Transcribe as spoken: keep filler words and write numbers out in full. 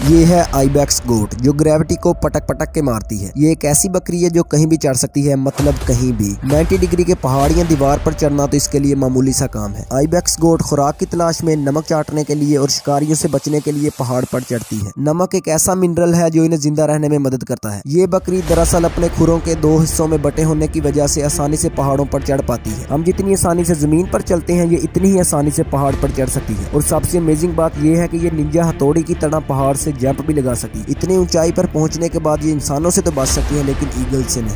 ये है आइबेक्स गोट जो ग्रेविटी को पटक पटक के मारती है। ये एक ऐसी बकरी है जो कहीं भी चढ़ सकती है, मतलब कहीं भी। नब्बे डिग्री के पहाड़ियां दीवार पर चढ़ना तो इसके लिए मामूली सा काम है। आइबेक्स गोट खुराक की तलाश में नमक चाटने के लिए और शिकारियों से बचने के लिए पहाड़ पर चढ़ती है। नमक एक ऐसा मिनरल है जो इन्हें जिंदा रहने में मदद करता है। ये बकरी दरअसल अपने खुरों के दो हिस्सों में बटे होने की वजह से आसानी से पहाड़ों पर चढ़ पाती है। हम जितनी आसानी से जमीन पर चलते हैं, ये इतनी ही आसानी से पहाड़ पर चढ़ सकती है। और सबसे अमेजिंग बात यह है कि ये निंजा हथौड़ी की तरह पहाड़ से जंप भी लगा सकती है। इतनी ऊंचाई पर पहुंचने के बाद ये इंसानों से तो बच सकती है, लेकिन ईगल से नहीं।